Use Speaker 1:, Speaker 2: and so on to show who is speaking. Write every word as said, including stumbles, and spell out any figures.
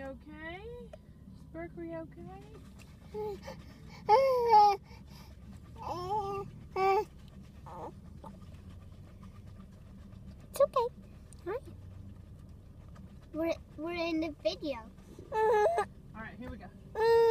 Speaker 1: okay? Is Berkeley okay?
Speaker 2: It's okay. Hi. We're, we're in the video.
Speaker 1: All right, here we go.